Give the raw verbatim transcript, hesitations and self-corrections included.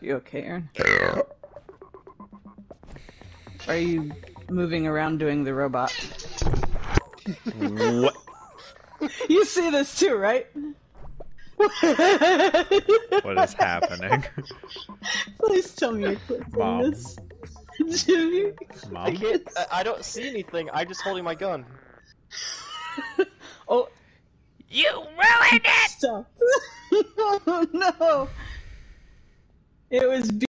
You okay, Aaron? Are you moving around doing the robot? What? You see this too, right? What is happening? Please tell me you're clipping Mom. this. Jimmy? Mom? I can't. I, I don't see anything. I'm just holding my gun. Oh. You ruined it! Stop. Oh no! It was